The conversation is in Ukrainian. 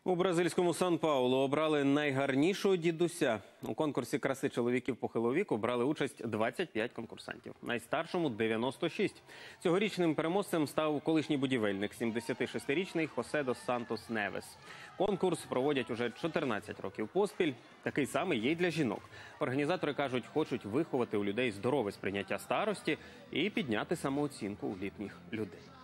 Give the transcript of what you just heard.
У бразильському Сан-Паулу обрали найгарнішого дідуся. У конкурсі краси чоловіків похилого віку брали участь 25 конкурсантів. Найстаршому – 96. Цьогорічним переможцем став колишній будівельник, 76-річний Хосе дос Сантос Невес. Конкурс проводять уже 14 років поспіль. Такий самий є й для жінок. Організатори кажуть, хочуть виховати у людей здорове сприйняття старості і підняти самооцінку у літніх людей.